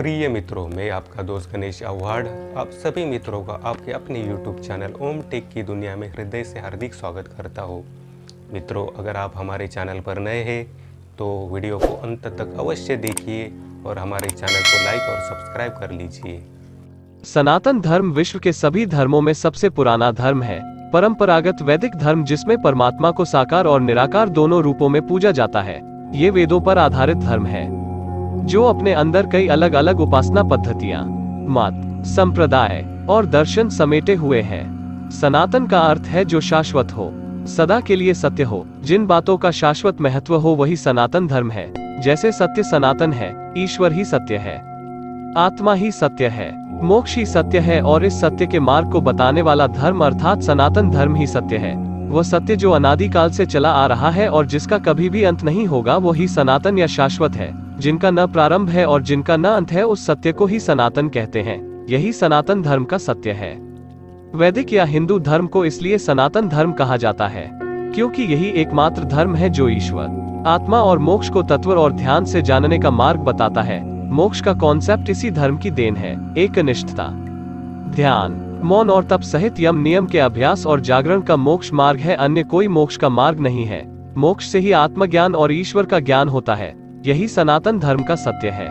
प्रिय मित्रों, मैं आपका दोस्त गणेश आव्हाड आप सभी मित्रों का आपके अपने YouTube चैनल ओम टेक की दुनिया में हृदय से हार्दिक स्वागत करता हूँ। मित्रों, अगर आप हमारे चैनल पर नए हैं तो वीडियो को अंत तक अवश्य देखिए और हमारे चैनल को लाइक और सब्सक्राइब कर लीजिए। सनातन धर्म विश्व के सभी धर्मों में सबसे पुराना धर्म है। परंपरागत वैदिक धर्म जिसमें परमात्मा को साकार और निराकार दोनों रूपों में पूजा जाता है, ये वेदों पर आधारित धर्म है जो अपने अंदर कई अलग अलग उपासना पद्धतियां, मत, संप्रदाय और दर्शन समेटे हुए हैं। सनातन का अर्थ है जो शाश्वत हो, सदा के लिए सत्य हो। जिन बातों का शाश्वत महत्व हो वही सनातन धर्म है। जैसे सत्य सनातन है, ईश्वर ही सत्य है, आत्मा ही सत्य है, मोक्ष ही सत्य है और इस सत्य के मार्ग को बताने वाला धर्म अर्थात सनातन धर्म ही सत्य है। वह सत्य जो अनादिकाल से चला आ रहा है और जिसका कभी भी अंत नहीं होगा, वो ही सनातन या शाश्वत है। जिनका न प्रारंभ है और जिनका न अंत है, उस सत्य को ही सनातन कहते हैं। यही सनातन धर्म का सत्य है। वैदिक या हिंदू धर्म को इसलिए सनातन धर्म कहा जाता है क्योंकि यही एकमात्र धर्म है जो ईश्वर, आत्मा और मोक्ष को तत्व और ध्यान से जानने का मार्ग बताता है। मोक्ष का कॉन्सेप्ट इसी धर्म की देन है। एकनिष्ठता, ध्यान, मौन और तप सहित यम नियम के अभ्यास और जागरण का मोक्ष मार्ग है। अन्य कोई मोक्ष का मार्ग नहीं है। मोक्ष से ही आत्मज्ञान और ईश्वर का ज्ञान होता है। यही सनातन धर्म का सत्य है।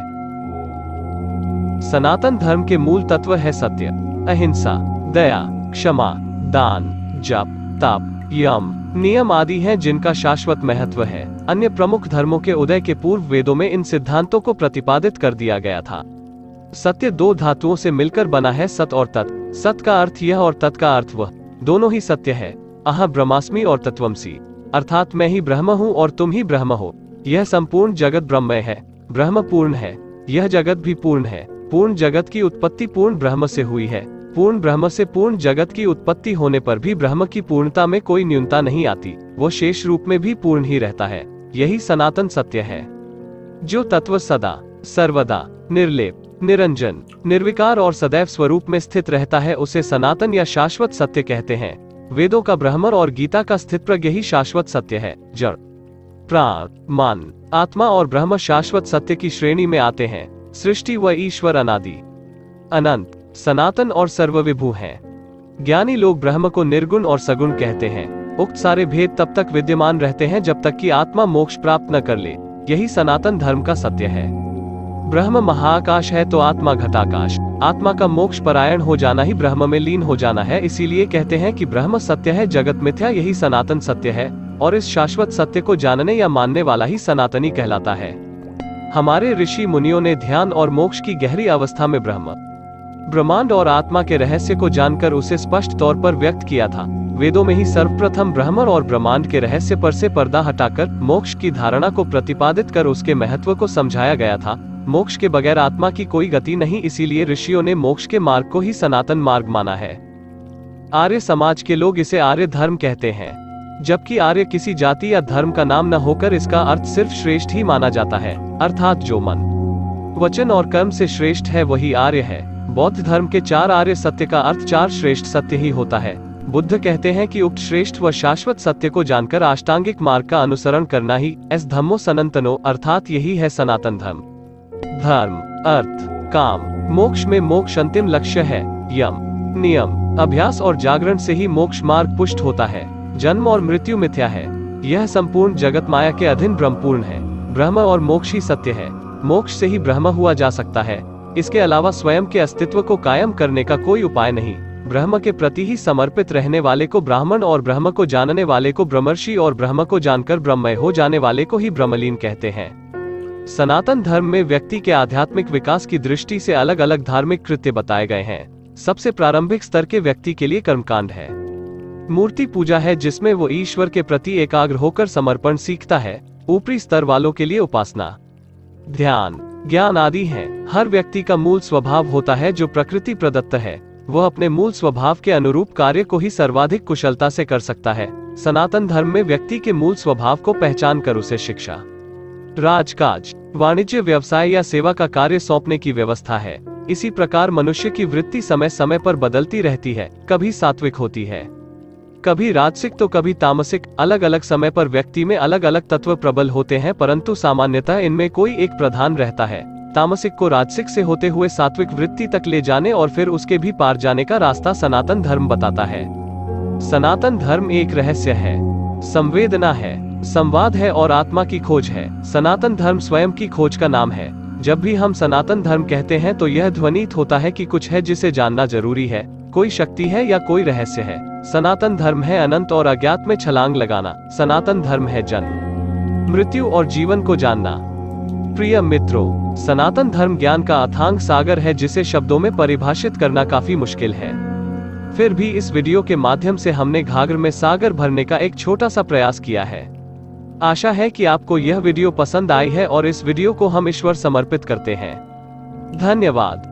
सनातन धर्म के मूल तत्व है सत्य, अहिंसा, दया, क्षमा, दान, जप, तप, यम, नियम आदि हैं जिनका शाश्वत महत्व है। अन्य प्रमुख धर्मों के उदय के पूर्व वेदों में इन सिद्धांतों को प्रतिपादित कर दिया गया था। सत्य दो धातुओं से मिलकर बना है, सत और तत्। सत का अर्थ यह और तत् का अर्थ वह, दोनों ही सत्य है। अहं ब्रह्मास्मि और तत्वमसि, अर्थात मैं ही ब्रह्म हूँ और तुम ही ब्रह्म हो। यह संपूर्ण जगत ब्रह्ममय है, ब्रह्म पूर्ण है, यह जगत भी पूर्ण है। पूर्ण जगत की उत्पत्ति पूर्ण ब्रह्म से हुई है। पूर्ण ब्रह्म से पूर्ण जगत की उत्पत्ति होने पर भी ब्रह्म की पूर्णता में कोई न्यूनता नहीं आती, वो शेष रूप में भी पूर्ण ही रहता है। यही सनातन सत्य है। जो तत्व सदा, सर्वदा, निर्लेप, निरंजन, निर्विकार और सदैव स्वरूप में स्थित रहता है, उसे सनातन या शाश्वत सत्य कहते हैं। वेदों का ब्रह्मण और गीता का स्थितप्रज्ञ ही शाश्वत सत्य है। जड़, प्राण, मन, आत्मा और ब्रह्म शाश्वत सत्य की श्रेणी में आते हैं। सृष्टि व ईश्वर अनादि, अनंत, सनातन और सर्वविभू हैं। ज्ञानी लोग ब्रह्म को निर्गुण और सगुण कहते हैं। उक्त सारे भेद तब तक विद्यमान रहते हैं जब तक कि आत्मा मोक्ष प्राप्त न कर ले। यही सनातन धर्म का सत्य है। ब्रह्म महाआकाश है तो आत्मा घटाकाश। आत्मा का मोक्ष परायण हो जाना ही ब्रह्म में लीन हो जाना है। इसीलिए कहते हैं कि ब्रह्म सत्य है, जगत मिथ्या। यही सनातन सत्य है और इस शाश्वत सत्य को जानने या मानने वाला ही सनातनी कहलाता है। हमारे ऋषि मुनियों ने ध्यान और मोक्ष की गहरी अवस्था में ब्रह्म, ब्रह्मांड और आत्मा के रहस्य को जानकर उसे स्पष्ट तौर पर व्यक्त किया था। वेदों में ही सर्वप्रथम ब्रह्म और ब्रह्मांड के रहस्य पर से पर्दा हटाकर मोक्ष की धारणा को प्रतिपादित कर उसके महत्व को समझाया गया था। मोक्ष के बगैर आत्मा की कोई गति नहीं, इसीलिए ऋषियों ने मोक्ष के मार्ग को ही सनातन मार्ग माना है। आर्य समाज के लोग इसे आर्य धर्म कहते हैं, जबकि आर्य किसी जाति या धर्म का नाम न होकर इसका अर्थ सिर्फ श्रेष्ठ ही माना जाता है, अर्थात जो मन, वचन और कर्म से श्रेष्ठ है वही आर्य है। बौद्ध धर्म के चार आर्य सत्य का अर्थ चार श्रेष्ठ सत्य ही होता है। बुद्ध कहते हैं कि उक्त श्रेष्ठ व शाश्वत सत्य को जानकर अष्टांगिक मार्ग का अनुसरण करना ही एस धम्मो सनातनो, अर्थात यही है सनातन धर्म। धर्म, अर्थ, काम, मोक्ष में मोक्ष अंतिम लक्ष्य है। यम, नियम, अभ्यास और जागरण से ही मोक्ष मार्ग पुष्ट होता है। जन्म और मृत्यु मिथ्या है। यह संपूर्ण जगत माया के अधीन ब्रह्मपूर्ण है। ब्रह्म और मोक्ष ही सत्य है। मोक्ष से ही ब्रह्म हुआ जा सकता है। इसके अलावा स्वयं के अस्तित्व को कायम करने का कोई उपाय नहीं। ब्रह्म के प्रति ही समर्पित रहने वाले को ब्राह्मण और ब्रह्म को जानने वाले को ब्रह्मर्षि और ब्रह्म को जानकर ब्रह्ममय हो जाने वाले को ही ब्रह्मलीन कहते हैं। सनातन धर्म में व्यक्ति के आध्यात्मिक विकास की दृष्टि से अलग अलग धार्मिक कृत्य बताए गए हैं। सबसे प्रारंभिक स्तर के व्यक्ति के लिए कर्मकांड है। मूर्ति पूजा है जिसमें वो ईश्वर के प्रति एकाग्र होकर समर्पण सीखता है। ऊपरी स्तर वालों के लिए उपासना, ध्यान, ज्ञान आदि हैं। हर व्यक्ति का मूल स्वभाव होता है जो प्रकृति प्रदत्त है। वह अपने मूल स्वभाव के अनुरूप कार्य को ही सर्वाधिक कुशलता से कर सकता है। सनातन धर्म में व्यक्ति के मूल स्वभाव को पहचान कर उसे शिक्षा, राजकाज, वाणिज्य, व्यवसाय या सेवा का कार्य सौंपने की व्यवस्था है। इसी प्रकार मनुष्य की वृत्ति समय समय पर बदलती रहती है। कभी सात्विक होती है, कभी राजसिक तो कभी तामसिक। अलग अलग समय पर व्यक्ति में अलग अलग तत्व प्रबल होते हैं, परंतु सामान्यतः इनमें कोई एक प्रधान रहता है। तामसिक को राजसिक से होते हुए सात्विक वृत्ति तक ले जाने और फिर उसके भी पार जाने का रास्ता सनातन धर्म बताता है। सनातन धर्म एक रहस्य है, संवेदना है, संवाद है और आत्मा की खोज है। सनातन धर्म स्वयं की खोज का नाम है। जब भी हम सनातन धर्म कहते हैं तो यह ध्वनित होता है कि कुछ है जिसे जानना जरूरी है, कोई शक्ति है या कोई रहस्य है। सनातन धर्म है अनंत और अज्ञात में छलांग लगाना। सनातन धर्म है जन्म, मृत्यु और जीवन को जानना। प्रिय मित्रों, सनातन धर्म ज्ञान का अथांग सागर है जिसे शब्दों में परिभाषित करना काफी मुश्किल है। फिर भी इस वीडियो के माध्यम से हमने घाघर में सागर भरने का एक छोटा सा प्रयास किया है। आशा है कि आपको यह वीडियो पसंद आई है और इस वीडियो को हम ईश्वर समर्पित करते हैं। धन्यवाद।